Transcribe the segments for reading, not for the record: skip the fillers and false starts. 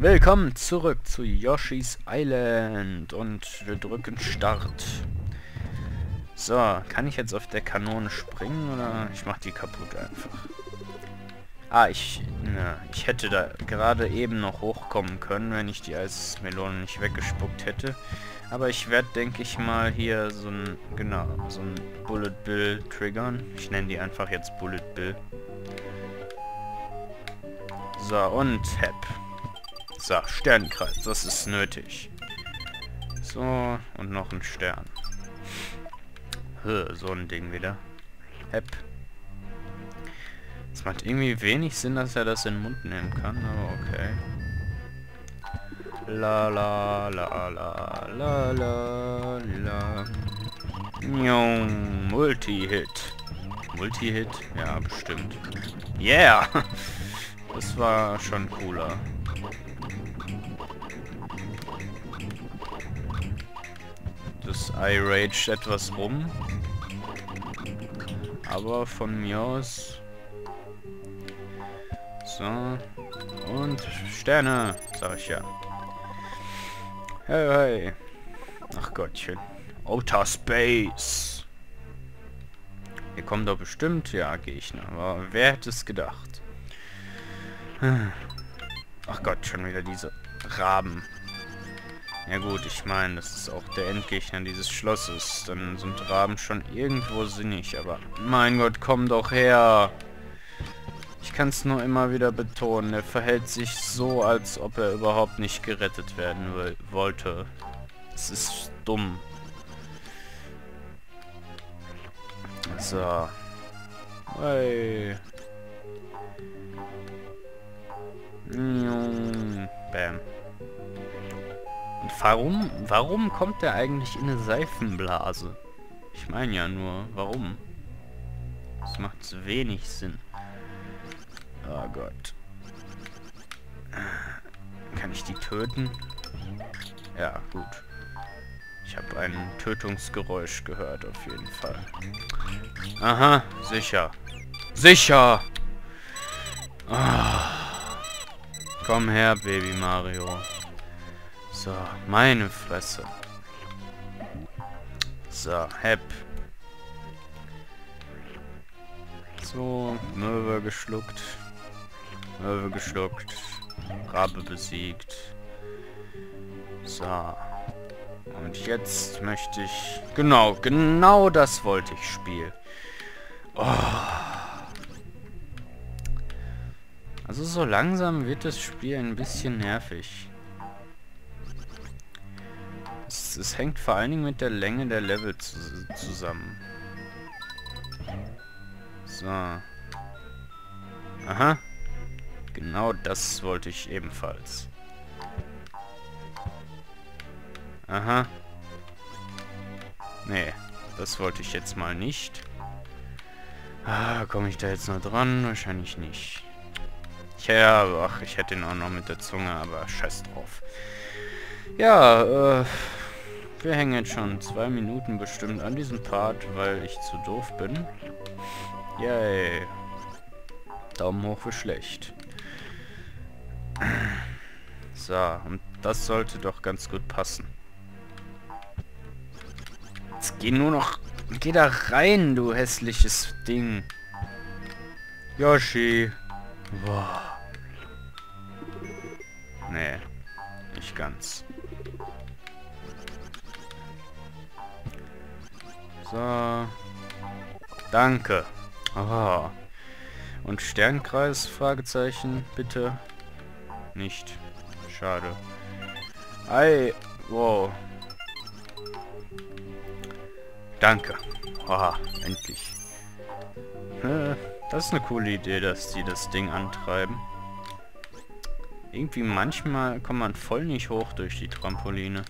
Willkommen zurück zu Yoshi's Island und wir drücken Start. So, kann ich jetzt auf der Kanone springen oder ich mach die kaputt einfach? Ah, ich hätte da gerade eben noch hochkommen können, wenn ich die Eismelone nicht weggespuckt hätte. Aber ich werde, denke ich mal, hier so ein Bullet Bill triggern. Ich nenne die einfach jetzt Bullet Bill. So, und Hep. So, Sternenkreis, das ist nötig. So, und noch ein Stern. So ein Ding wieder. Hep. Es macht irgendwie wenig Sinn, dass er das in den Mund nehmen kann, aber okay. La la la la la la la. Multi-Hit. Multi-Hit? Ja, bestimmt. Yeah! Das war schon cooler. Das Eye raged etwas rum. Aber von mir aus... So. Und Sterne, sag ich ja. Hey, hey. Ach Gottchen. Outer Space. Hier kommt doch bestimmt, ja, Gegner. Aber wer hätte es gedacht? Ach Gott, schon wieder diese Raben. Ja gut, ich meine, das ist auch der Endgegner dieses Schlosses. Dann sind Raben schon irgendwo sinnig, aber mein Gott, komm doch her! Ich kann es nur immer wieder betonen, er verhält sich so, als ob er überhaupt nicht gerettet werden wollte. Es ist dumm. So. Hey. Bam. Und warum kommt er eigentlich in eine Seifenblase? Ich meine ja nur, warum? Das macht wenig Sinn. Oh Gott. Kann ich die töten? Ja, gut. Ich habe ein Tötungsgeräusch gehört, auf jeden Fall. Aha, sicher. Sicher! Oh. Komm her, Baby Mario. So, meine Fresse. So, Hep. So, Möwe geschluckt. Möwe geschluckt. Rabe besiegt. So. Und jetzt möchte ich... Genau das wollte ich spielen. Oh. Also so langsam wird das Spiel ein bisschen nervig. Es hängt vor allen Dingen mit der Länge der Level zusammen. So. Aha. Genau das wollte ich ebenfalls. Aha. Nee, das wollte ich jetzt mal nicht. Ah, komme ich da jetzt noch dran? Wahrscheinlich nicht. Ja, ach, ich hätte ihn auch noch mit der Zunge, aber scheiß drauf. Ja, wir hängen jetzt schon 2 Minuten bestimmt an diesem Part, weil ich zu doof bin. Yay. Daumen hoch für schlecht. So, und das sollte doch ganz gut passen. Jetzt geh nur noch... Geh da rein, du hässliches Ding. Yoshi. Boah. Nee, nicht ganz. So. Danke. Oh. Und Sternkreis? Fragezeichen, bitte. Nicht. Schade. Ei. Wow. Danke. Oh, endlich. Das ist eine coole Idee, dass die das Ding antreiben. Irgendwie manchmal kommt man voll nicht hoch durch die Trampoline.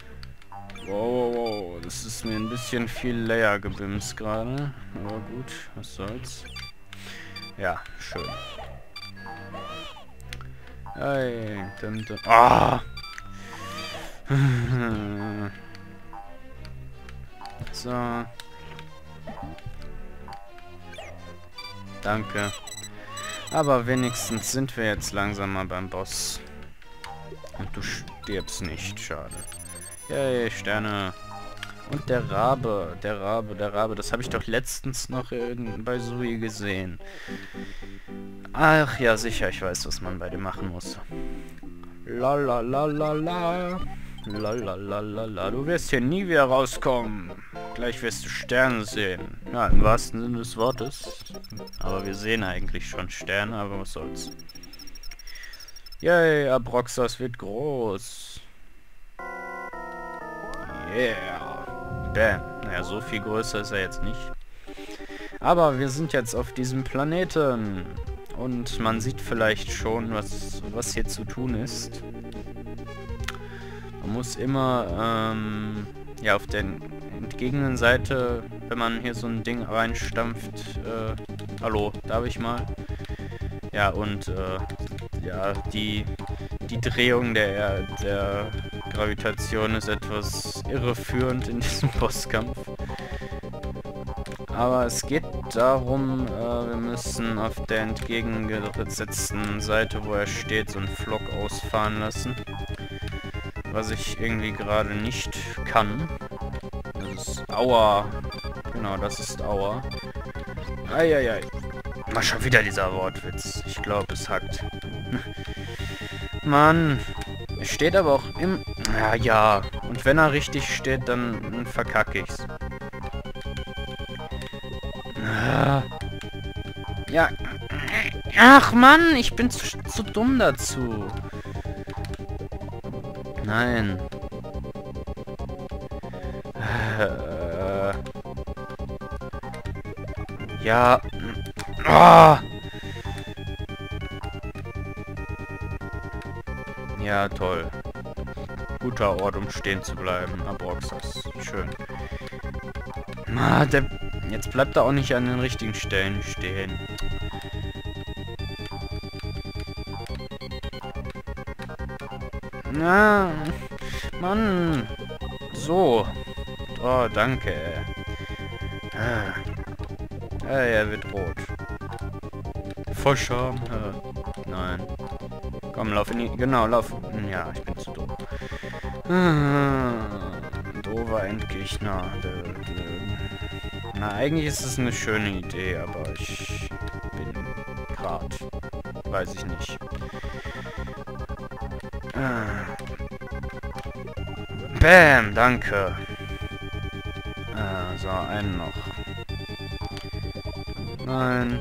Wow, das ist mir ein bisschen viel Layer-Gebims gerade. Aber gut, was soll's. Ja, schön. Hey, ah! So. Danke. Aber wenigstens sind wir jetzt langsam mal beim Boss. Und du stirbst nicht, schade. Yay, Sterne. Und der Rabe, das habe ich doch letztens noch bei Sui gesehen. Ach ja, sicher, ich weiß, was man bei dem machen muss. La la la la la. La la la la la. Du wirst hier nie wieder rauskommen. Gleich wirst du Sterne sehen. Ja, im wahrsten Sinne des Wortes. Aber wir sehen eigentlich schon Sterne, aber was soll's. Yay, Abroxas wird groß. Yeah. Bam. Naja, so viel größer ist er jetzt nicht. Aber wir sind jetzt auf diesem Planeten. Und man sieht vielleicht schon, was hier zu tun ist. Man muss immer, ja, auf der entgegenen Seite, wenn man hier so ein Ding reinstampft, hallo, darf ich mal? Ja, und, ja, die Drehung der Gravitation ist etwas irreführend in diesem Bosskampf. Aber es geht darum, wir müssen auf der entgegengesetzten Seite, wo er steht, so einen Flock ausfahren lassen. Was ich irgendwie gerade nicht kann. Das ist Aua. Genau, das ist Aua. Eieiei. Mal schon wieder dieser Wortwitz. Ich glaube, es hackt. Mann. Es steht aber auch im... Ja, ja. Und wenn er richtig steht, dann verkacke ich's. Ja. Ach Mann, ich bin zu dumm dazu. Nein. Ja. Oh. Ja, toll. Guter Ort, um stehen zu bleiben. Abroxas. Schön. Jetzt bleibt er auch nicht an den richtigen Stellen stehen. Na, Mann. So. Oh, danke. Er wird rot. Vollscham. Nein. Komm, lauf in die... Genau, lauf... Ja, ich bin zu dumm. Dover Endgegner. Na, eigentlich ist es eine schöne Idee, aber ich bin grad. Weiß ich nicht. Bam, danke. So, einen noch. Nein.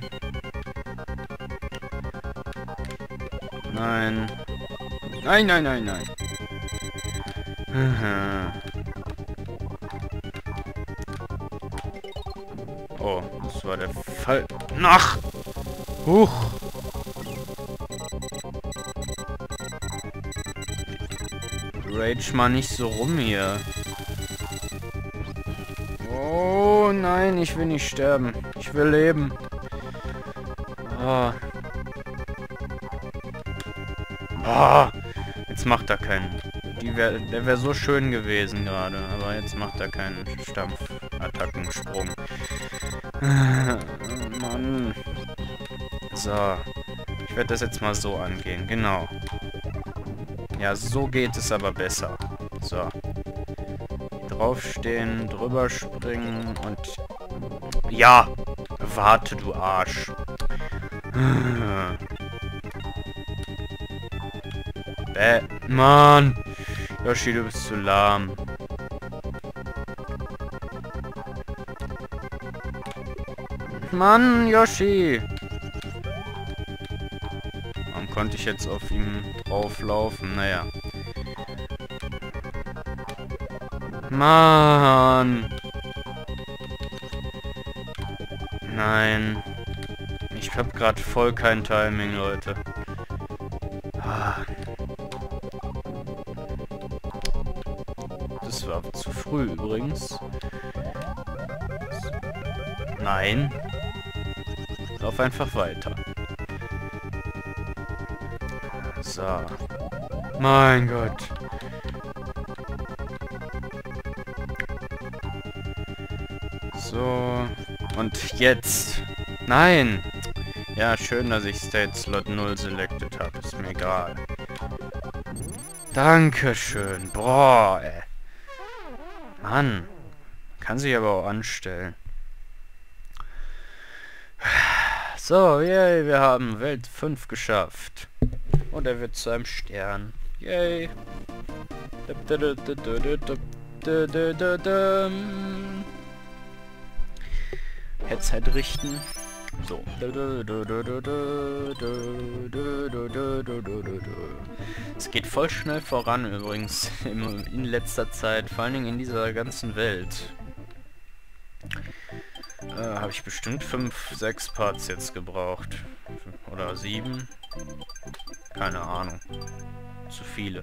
Nein. Nein, nein, nein, nein. Oh, das war der Fall. Nach! Huch! Rage mal nicht so rum hier. Oh nein, ich will nicht sterben. Ich will leben. Oh. Oh. Jetzt macht er keinen. Der wäre so schön gewesen gerade, aber jetzt macht er keinen Stampfattackensprung. Mann. So. Ich werde das jetzt mal so angehen. Genau. Ja, so geht es aber besser. So. Draufstehen, drüber springen und... Ja! Warte, du Arsch. Mann! Yoshi, du bist zu lahm. Mann, Yoshi! Warum konnte ich jetzt auf ihm drauflaufen? Naja. Mann! Nein. Ich hab grad voll kein Timing, Leute. Das war zu früh übrigens. Nein. Lauf einfach weiter. So. Mein Gott. So. Und jetzt. Nein. Ja, schön, dass ich State Slot 0 selected habe. Ist mir egal. Dankeschön. Boah, ey. Mann. Kann sich aber auch anstellen. So, yay, wir haben Welt 5 geschafft. Und er wird zu einem Stern. Yay. Headset richten. So. Es geht voll schnell voran übrigens in letzter Zeit, vor allen Dingen in dieser ganzen Welt. Habe ich bestimmt 5, 6 Parts jetzt gebraucht. Oder 7. Keine Ahnung. Zu viele.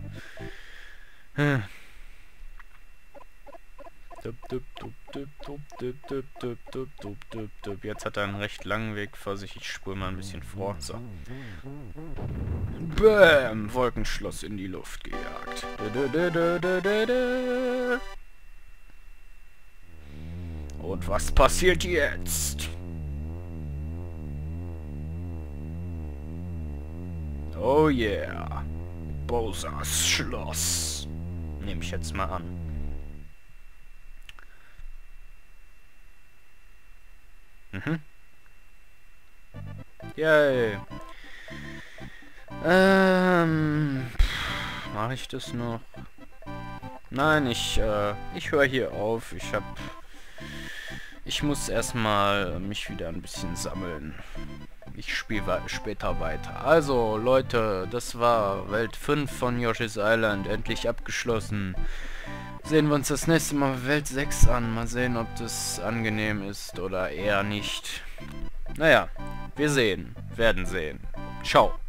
Jetzt hat er einen recht langen Weg vor sich. Ich spule mal ein bisschen vor. So. Bäm! Wolkenschloss in die Luft gejagt. Und was passiert jetzt? Oh yeah. Bowsers Schloss. Nehme ich jetzt mal an. Yay. Mache ich das noch? Nein, ich höre hier auf. Ich muss erstmal mich wieder ein bisschen sammeln. Ich spiele später weiter. Also, Leute, das war Welt 5 von Yoshi's Island. Endlich abgeschlossen. Sehen wir uns das nächste Mal Welt 6 an. Mal sehen, ob das angenehm ist oder eher nicht. Naja, wir werden sehen. Ciao.